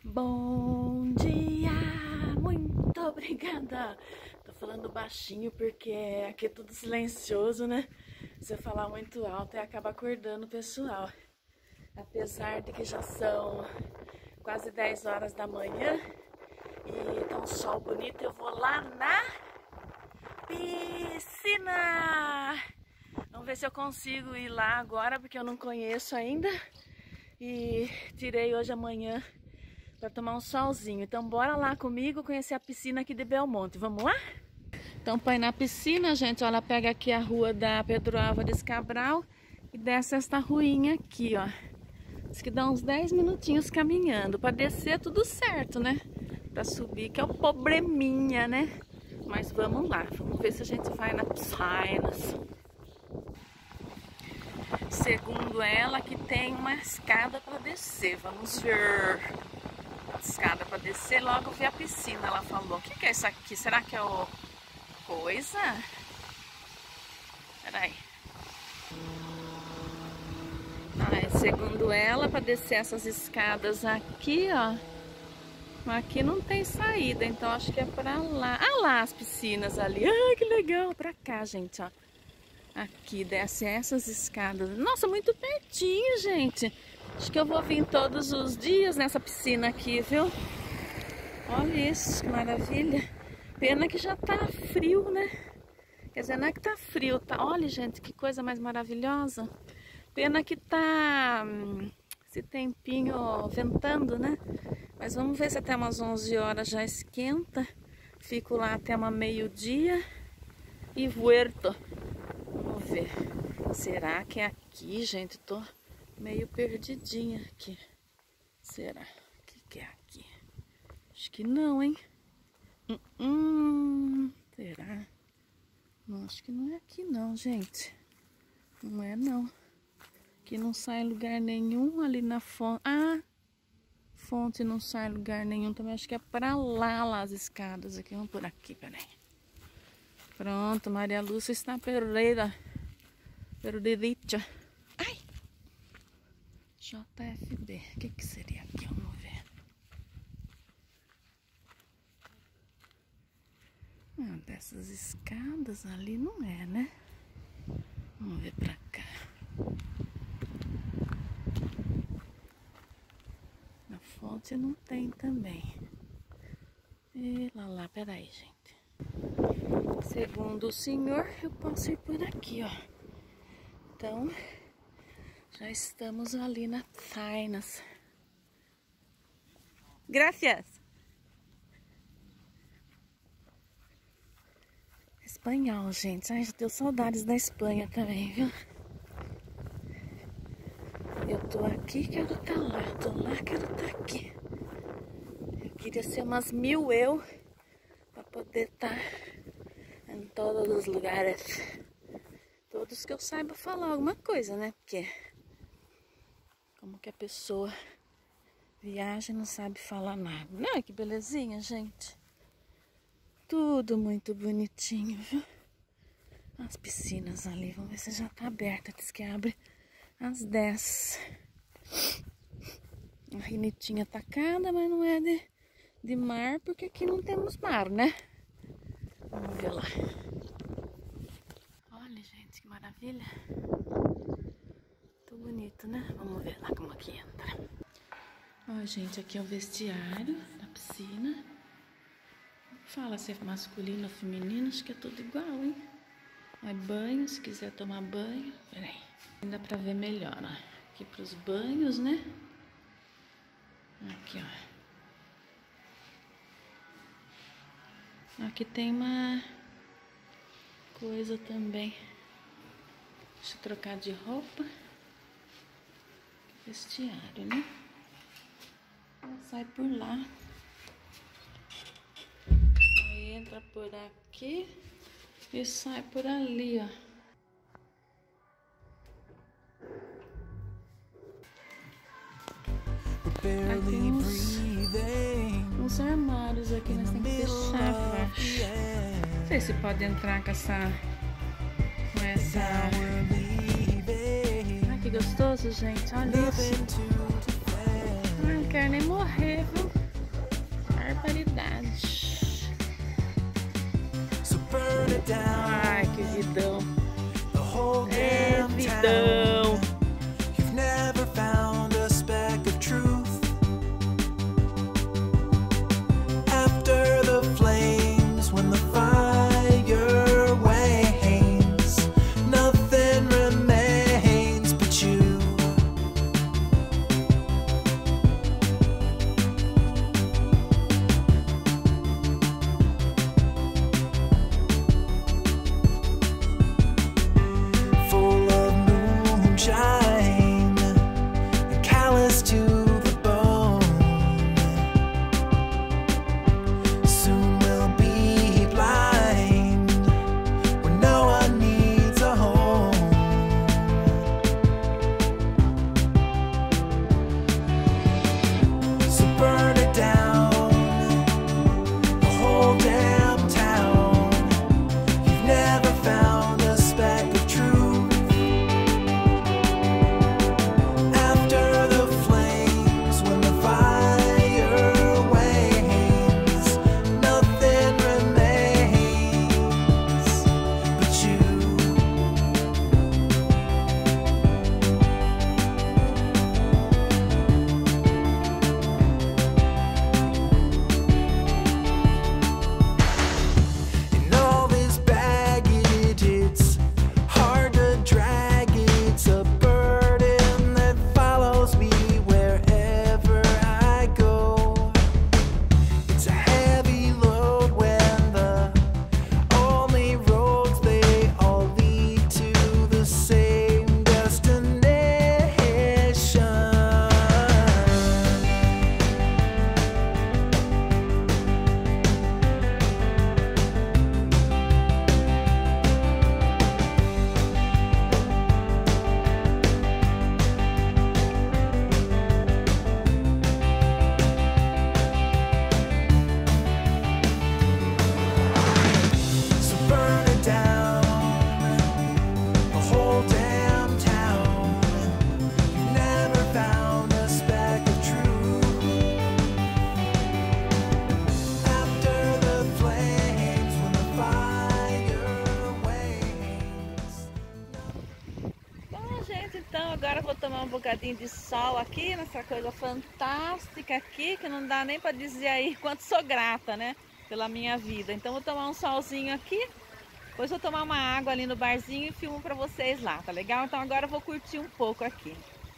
Bom dia, muito obrigada. Tô falando baixinho porque aqui é tudo silencioso, né? Se eu falar muito alto, acaba acordando o pessoal. Apesar de que já são quase 10 horas da manhã e tá um sol bonito, eu vou lá na piscina. Vamos ver se eu consigo ir lá agora, porque eu não conheço ainda. E tirei hoje amanhã para tomar um solzinho. Então bora lá comigo conhecer a piscina aqui de Belmonte. Vamos lá? Então para ir na piscina, gente, olha, pega aqui a rua da Pedro Álvares Cabral e desce esta ruinha aqui, ó. Diz que dá uns 10 minutinhos caminhando. Para descer tudo certo, né? Para subir que é o probleminha, né? Mas vamos lá, vamos ver se a gente vai na piscina. Segundo ela, que tem uma escada para descer. Vamos ver. Escada para descer, logo vi a piscina, ela falou. O que é isso aqui? Será que é o coisa? Peraí. Segundo ela, para descer essas escadas aqui, ó. Aqui não tem saída, então acho que é para lá. Ah lá, as piscinas ali. Ah, que legal. Para cá, gente, ó. Aqui desce essas escadas. Nossa, muito pertinho, gente. Acho que eu vou vir todos os dias nessa piscina aqui, viu? Olha isso, que maravilha. Pena que já tá frio, né? Quer dizer, não é que tá frio, tá? Olha, gente, que coisa mais maravilhosa. Pena que tá esse tempinho ventando, né? Mas vamos ver se até umas 11 horas já esquenta. Fico lá até uma meio-dia e vuelto. Vamos ver. Será que é aqui, gente? Tô meio perdidinha aqui. Será? O que é aqui? Acho que não, hein? Será? Não, acho que não é aqui não, gente. Não é não. Aqui não sai lugar nenhum. Ali na fonte. Ah! Fonte não sai lugar nenhum também. Acho que é pra lá as escadas aqui. Vamos por aqui, peraí. Pronto, Maria Lúcia está perdida. Perdidita. Ai! JFB. O que seria aqui? Vamos ver. Ah, dessas escadas ali não é, né? Vamos ver pra cá. Na fonte não tem também. E lá, peraí, gente. Segundo o senhor, eu posso ir por aqui, ó. Então, já estamos ali na Tainas. Gracias. Espanhol, gente. Ai, já tenho saudades da Espanha também, viu? Eu tô aqui, quero estar lá. Tô lá, quero estar aqui. Eu queria ser umas 1000 eu para poder estar em todos os lugares. Todos que eu saiba falar alguma coisa, né? Porque como que a pessoa viaja e não sabe falar nada. Não, que belezinha, gente. Tudo muito bonitinho, viu? As piscinas ali, vamos ver se já tá aberta. Diz que abre às 10. A rinetinha tacada, mas não é de mar, porque aqui não temos mar, né? Vamos ver lá. Olha, gente, que maravilha. Muito bonito, né? Vamos ver lá como que entra. Ó, gente, aqui é o vestiário da piscina. Fala se é masculino ou feminino, acho que é tudo igual, hein? Aí banho, se quiser tomar banho. Peraí, ainda pra ver melhor, ó. Aqui pros banhos, né? Aqui, ó. Aqui tem uma coisa também. Deixa eu trocar de roupa. Vestiário, né? Sai por lá. Aí entra por aqui e sai por ali, ó. Aí tem uns armários aqui, mas tem que fechar, eu acho. Não sei se pode entrar com essa... Ai, que gostoso, gente. Olha isso. Ai, não quero nem morrer, viu? Ai, que vidão. É vidão. You've never found a speck of truth. After the flames, when the fire wanes, nothing remains but you. Full of moonshine, callous to the bone. Soon we'll be blind, where no one needs a home. So burn it down, the whole damn town. You've never found a speck of truth. After the flames, when the fire wanes, nothing remains but you. And all this baggage, it's hard to drag. It's a burden that follows me wherever I go. It's a heavy load when the only roads, they all lead to the same destination. So burn it down, the whole damn town. You've never found a speck of truth. After the flames, when the fire wanes. Bom, gente, então agora eu vou tomar um bocadinho de sol aqui, nessa coisa fantástica aqui, que não dá nem pra dizer aí quanto sou grata, né, pela minha vida. Então vou tomar um solzinho aqui, depois vou tomar uma água ali no barzinho e filmo pra vocês lá, tá legal? Então agora eu vou curtir um pouco aqui.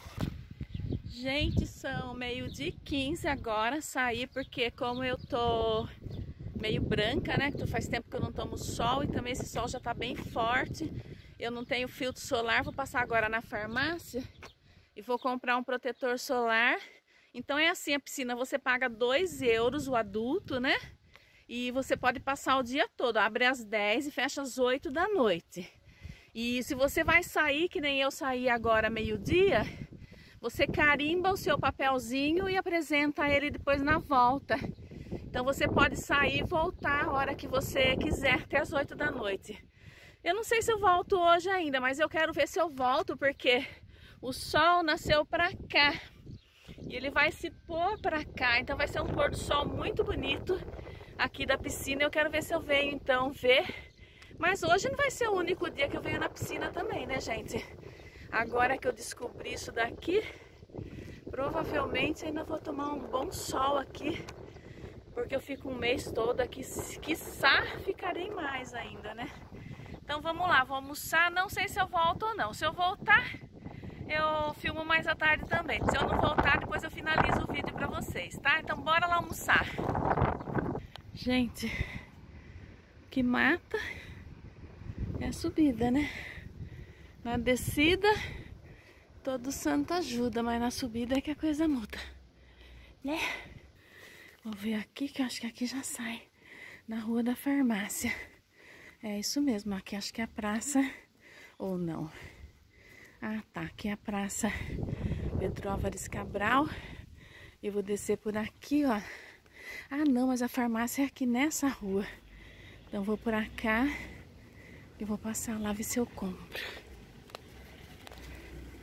Gente, são 12h15 agora, saí porque como eu tô meio branca, né, que faz tempo que eu não tomo sol e também esse sol já tá bem forte. Eu não tenho filtro solar, vou passar agora na farmácia e vou comprar um protetor solar. Então é assim, a piscina você paga 2 euros o adulto, né? E você pode passar o dia todo, abre às 10 e fecha às 8 da noite. E se você vai sair, que nem eu saí agora meio-dia, você carimba o seu papelzinho e apresenta ele depois na volta. Então você pode sair e voltar a hora que você quiser, até às 8 da noite. Eu não sei se eu volto hoje ainda, mas eu quero ver se eu volto, porque o sol nasceu pra cá e ele vai se pôr pra cá, então vai ser um pôr do sol muito bonito aqui da piscina. Eu quero ver se eu venho então ver, mas hoje não vai ser o único dia que eu venho na piscina também, né, gente? Agora que eu descobri isso daqui, provavelmente ainda vou tomar um bom sol aqui, porque eu fico um mês todo aqui, quiçá ficarei mais ainda, né? Então vamos lá, vou almoçar, não sei se eu volto ou não. Se eu voltar, eu filmo mais à tarde também. Se eu não voltar, depois eu finalizo o vídeo pra vocês, tá? Então bora lá almoçar. Gente, que mata é a subida, né? Na descida, todo santo ajuda, mas na subida é que a coisa muda, né? Vou ver aqui, que eu acho que aqui já sai, na rua da farmácia. É isso mesmo, aqui acho que é a praça, ou não. Ah, tá, aqui é a praça Pedro Álvares Cabral. Eu vou descer por aqui, ó. Ah, não, mas a farmácia é aqui nessa rua. Então vou por cá e vou passar lá ver se eu compro.